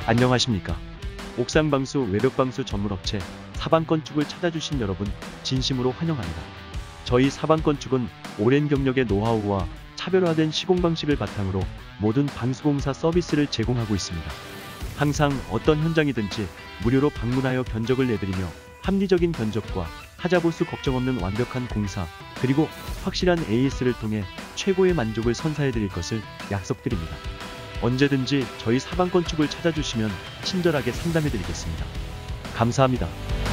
안녕하십니까. 옥상방수 외벽방수 전문업체 사방건축을 찾아주신 여러분 진심으로 환영합니다. 저희 사방건축은 오랜 경력의 노하우와 차별화된 시공 방식을 바탕으로 모든 방수공사 서비스를 제공하고 있습니다. 항상 어떤 현장이든지 무료로 방문하여 견적을 내드리며 합리적인 견적과 하자보수 걱정 없는 완벽한 공사, 그리고 확실한 AS를 통해 최고의 만족을 선사해드릴 것을 약속드립니다. 언제든지 저희 사방건축을 찾아주시면 친절하게 상담해드리겠습니다. 감사합니다.